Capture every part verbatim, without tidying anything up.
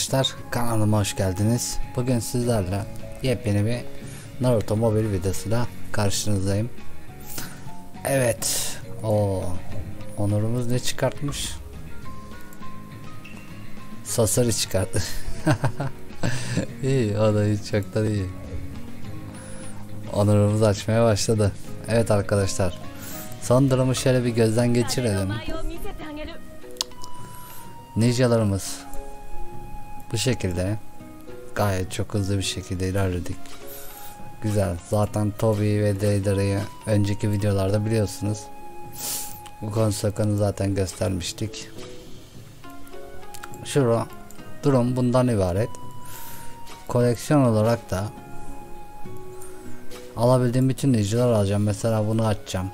arkadaşlar, kanalıma hoş geldiniz. Bugün sizlerle yepyeni bir Naruto mobil videosuyla karşınızdayım. Evet, o Onurumuz ne çıkartmış? Sasori çıkarttı. İyi, o da hiç çok da iyi. Onurumuz açmaya başladı. Evet arkadaşlar, son durumu şöyle bir gözden geçirelim. Ninjalarımız bu şekilde gayet çok hızlı bir şekilde ilerledik. Güzel. Zaten Toby ve Daidara'yı önceki videolarda biliyorsunuz. Bu Konosuke'ni zaten göstermiştik. Şu durum bundan ibaret. Koleksiyon olarak da alabildiğim bütün ninjalar alacağım. Mesela bunu açacağım.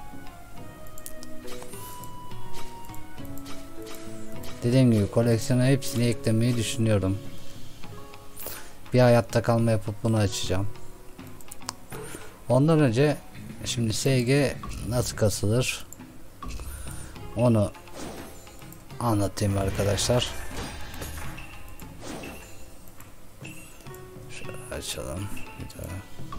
Dediğim gibi koleksiyona hepsini eklemeyi düşünüyorum. Bir hayatta kalma yapıp bunu açacağım. Ondan önce şimdi S G nasıl kasılır onu anlatayım arkadaşlar. Şöyle açalım bir daha.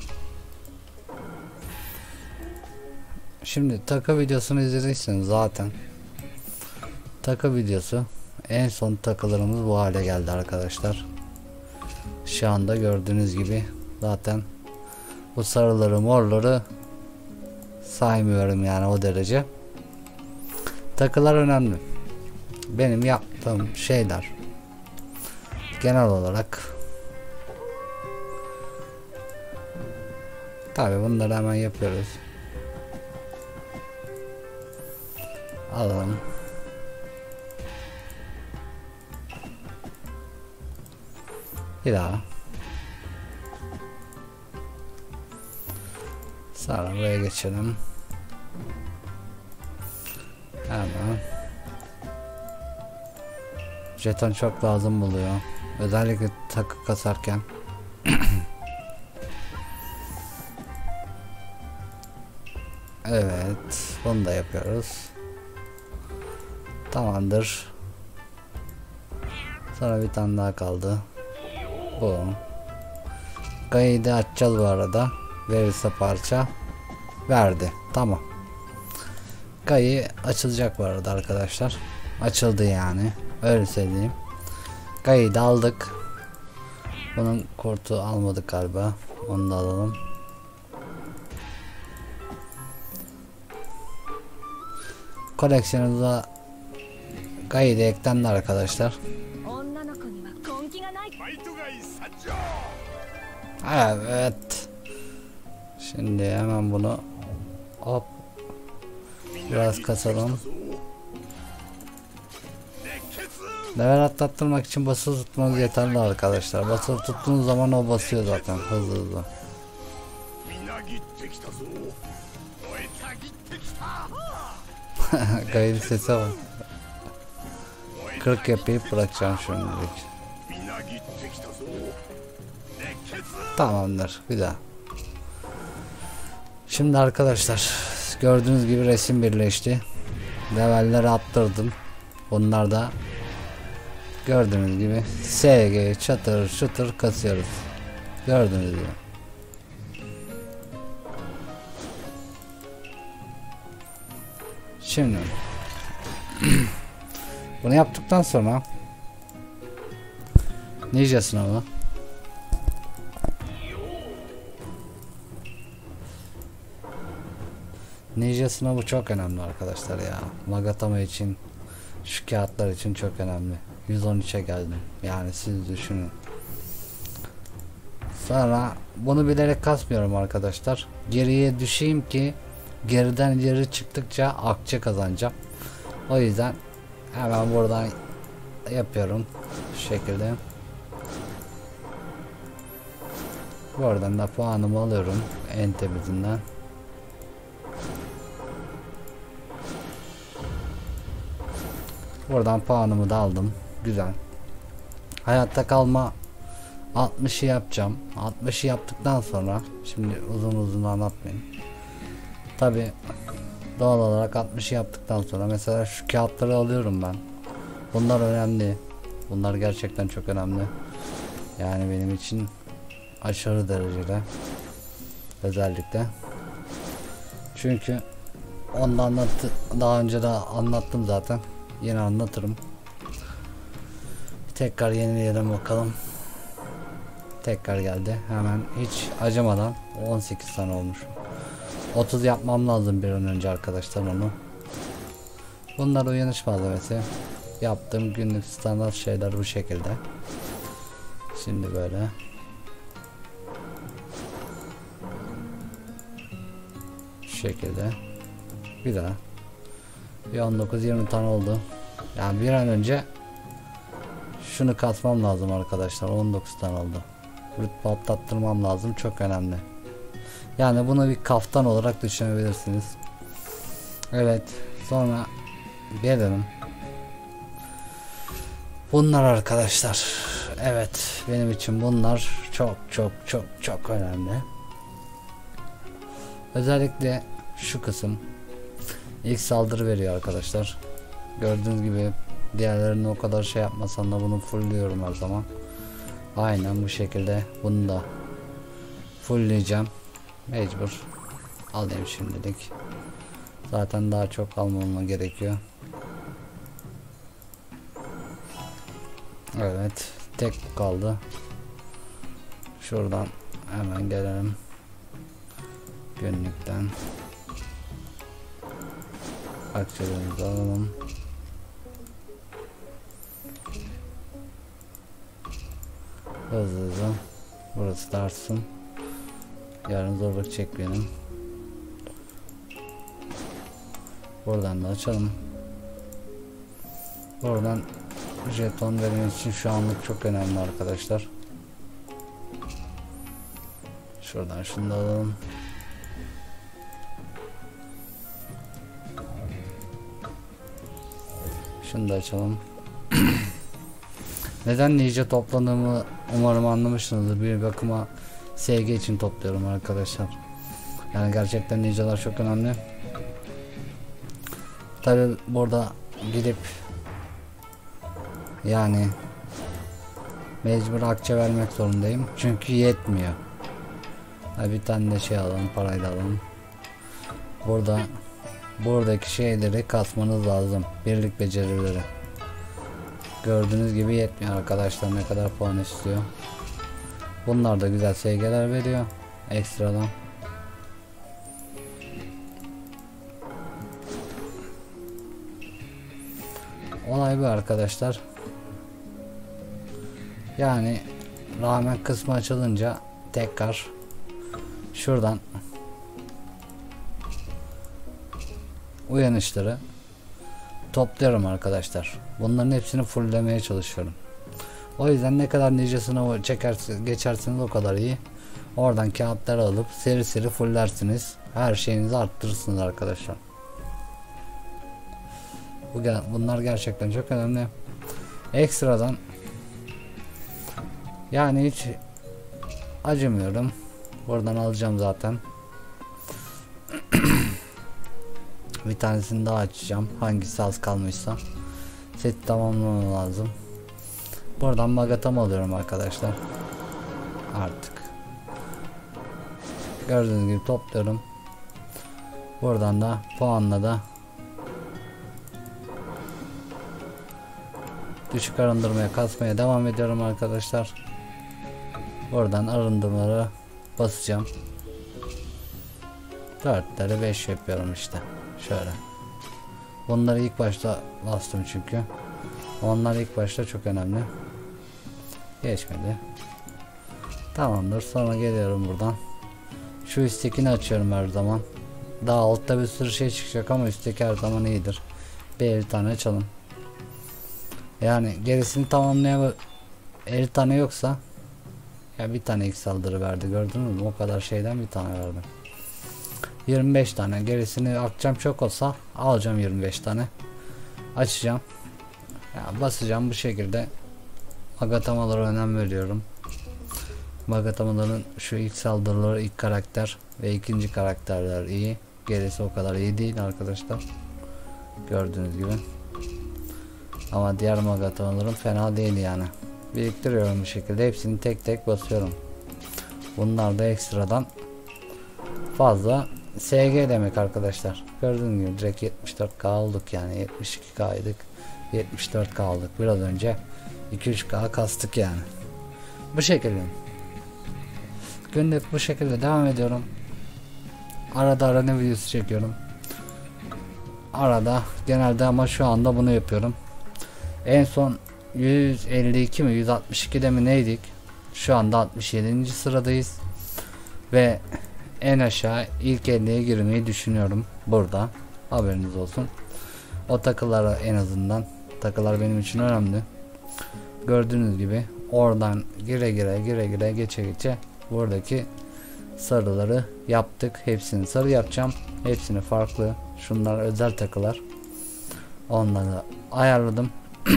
Şimdi takı videosunu izlediyseniz zaten takı videosu en son takılarımız bu hale geldi arkadaşlar. Şu anda gördüğünüz gibi zaten bu sarıları morları saymıyorum yani, o derece. Takılar önemli. Benim yaptığım şeyler genel olarak tabi bunları hemen yapıyoruz. Alalım. Bir daha. Sonra buraya geçelim. Hemen. Jeton çok lazım buluyor. Özellikle takı kasarken. Evet. Bunu da yapıyoruz. Tamamdır. Sonra bir tane daha kaldı. Bu. Gayı da açacağız bu arada. Verirse parça. Verdi. Tamam. Gayı açılacak bu arada arkadaşlar. Açıldı yani. Öyle söyleyeyim. Gayı da aldık. Bunun kurtu almadık galiba. Onu da alalım. Koleksiyonumuza Gayı da eklendi arkadaşlar. Evet. Şimdi hemen bunu hop biraz kasalım. Level atlattırmak için basılı tutmanız yeterli arkadaşlar. Basılı tuttuğunuz zaman o basıyor zaten hızlı hızlı. Gayet sese bak. kırk yapıp bırakacağım şimdilik. Tamamdır. Bir daha. Şimdi arkadaşlar gördüğünüz gibi resim birleşti. Levelleri attırdım. Bunlar da gördüğünüz gibi S G çatır çatır kasıyoruz. Gördüğünüz gibi. Şimdi bunu yaptıktan sonra ninja sınavı. Ninja sınavı çok önemli arkadaşlar ya. Magatama için, şu kağıtlar için çok önemli. yüz on üçe geldim. Yani siz düşünün. Sonra bunu bilerek kasmıyorum arkadaşlar. Geriye düşeyim ki geriden ileri çıktıkça akçe kazanacağım. O yüzden hemen buradan yapıyorum şu şekilde. Buradan da puanımı alıyorum en temizinden. Buradan puanımı da aldım. Güzel. Hayatta kalma altmışı yapacağım. altmışı yaptıktan sonra şimdi uzun uzun anlatmayayım. Tabi doğal olarak altmışı yaptıktan sonra mesela şu kağıtları alıyorum ben. Bunlar önemli. Bunlar gerçekten çok önemli. Yani benim için aşırı derecede, özellikle. Çünkü onu da anlattı, daha önce de anlattım zaten. Yine anlatırım. Tekrar yenileyelim bakalım. Tekrar geldi. Hemen hiç acımadan on sekiz tane olmuş. otuz yapmam lazım bir an önce arkadaşlar onu. Bunlar uyanış malzemesi. Yaptığım günlük standart şeyler bu şekilde. Şimdi böyle. Şu şekilde. Bir daha. Bir on dokuz yirmi tane oldu. Yani bir an önce şunu katmam lazım arkadaşlar. on dokuz tane oldu. Rütbe atlattırmam lazım. Çok önemli. Yani bunu bir kaftan olarak düşünebilirsiniz. Evet. Sonra gelelim. Bunlar arkadaşlar. Evet. Benim için bunlar çok çok çok çok önemli. Özellikle şu kısım. İlk saldırı veriyor arkadaşlar. Gördüğünüz gibi diğerlerini o kadar şey yapmasam da bunu fullliyorum her zaman. Aynen bu şekilde bunu da fullleyeceğim. Mecbur alayım şimdilik. Zaten daha çok almama gerekiyor. Evet, tek kaldı. Şuradan hemen gelelim. Günlükten akçelerimizi alalım. Hızlı hızlı. Burası da artsın. Yarın zorluk çekmeyelim. Buradan da açalım. Buradan jeton benim için şu anlık çok önemli arkadaşlar. Şuradan şunu da alalım. Şunu da açalım. Neden ninja topladığımı umarım anlamışsınızdır. Bir bakıma S G için topluyorum arkadaşlar. Yani gerçekten ninjalar çok önemli. Tabi burada gidip yani mecbur akçe vermek zorundayım. Çünkü yetmiyor. Ha, bir tane de şey alalım, parayla alalım. Burada buradaki şeyleri kasmanız lazım. Birlik becerileri. Gördüğünüz gibi yetmiyor arkadaşlar, ne kadar puan istiyor. Bunlar da güzel S G'ler veriyor ekstradan. Olay bu arkadaşlar. Yani rağmen kısmı açılınca tekrar şuradan uyanışları topluyorum arkadaşlar. Bunların hepsini fulllemeye çalışıyorum. O yüzden ne kadar ninjasını çekersiniz, geçersiniz o kadar iyi. Oradan kağıtları alıp seri seri fullersiniz. Her şeyinizi arttırırsınız arkadaşlar. Bunlar gerçekten çok önemli. Ekstradan yani hiç acımıyorum. Buradan alacağım zaten. Bir tanesini daha açacağım. Hangisi az kalmışsa. Set tamamlamam lazım. Buradan magatam alıyorum arkadaşlar. Artık. Gördüğünüz gibi topluyorum. Buradan da puanla da düşük arındırmaya kasmaya devam ediyorum arkadaşlar. Buradan arındırmaları basacağım. dörtleri beş yapıyorum işte. Şöyle. Bunları ilk başta bastım çünkü. Onlar ilk başta çok önemli. Geçmedi. Tamamdır. Sonra geliyorum buradan. Şu üsttekini açıyorum her zaman. Daha altta bir sürü şey çıkacak ama üstteki her zaman iyidir. Bir elli tane açalım. Yani gerisini tamamlayan elli tane yoksa ya bir tane ilk saldırı verdi, gördünüz mü? O kadar şeyden bir tane verdi. yirmi beş tane, gerisini akşam çok olsa alacağım yirmi beş tane. Açacağım. Ya basacağım bu şekilde. Magatamalara önem veriyorum. Magatamaların şu ilk saldırıları, ilk karakter ve ikinci karakterler iyi. Gerisi o kadar iyi değil arkadaşlar. Gördüğünüz gibi. Ama diğer magatolarım fena değil yani. Biriktiriyorum bu şekilde, hepsini tek tek basıyorum. Bunlar da ekstradan fazla S G demek arkadaşlar. Gördüğünüz gibi direkt yetmiş dört K olduk yani. yetmiş iki K'ydık, yetmiş dört K olduk. Biraz önce iki üç K kastık yani. Bu şekilde günlük bu şekilde devam ediyorum. Arada arada videosu çekiyorum. Arada genelde, ama şu anda bunu yapıyorum. En son yüz elli iki mi yüz altmış ikide mi neydik? Şu anda altmış yedinci sıradayız. Ve en aşağı ilk elliye girmeyi düşünüyorum burada. Haberiniz olsun. O takılara, en azından takılar benim için önemli. Gördüğünüz gibi oradan gire gire gire gire geçe geçe buradaki sarıları yaptık. Hepsini sarı yapacağım. Hepsini farklı. Şunlar özel takılar. Onları ayarladım.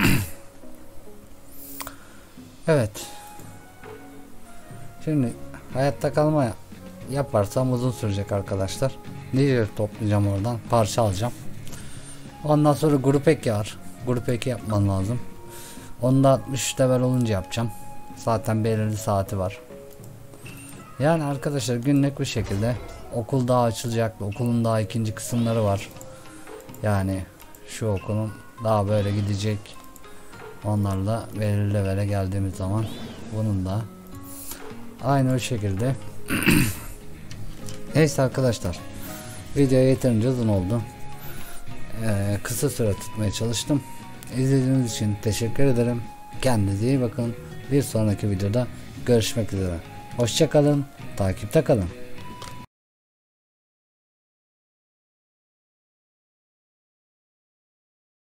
Evet. Şimdi hayatta kalma yaparsam uzun sürecek arkadaşlar. Niye toplayacağım, oradan parça alacağım. Ondan sonra grup eki var. Grup eki yapmam lazım. Onu da altmış üç level olunca yapacağım. Zaten belirli saati var. Yani arkadaşlar günlük bu şekilde. Okul daha açılacak. Okulun daha ikinci kısımları var. Yani şu okulun daha böyle gidecek. Onlarla belirli levele geldiğimiz zaman bunun da aynı o şekilde. Neyse arkadaşlar, video yeterince uzun oldu. Ee, kısa süre tutmaya çalıştım. İzlediğiniz için teşekkür ederim. Kendinize iyi bakın. Bir sonraki videoda görüşmek üzere. Hoşça kalın. Takipte kalın.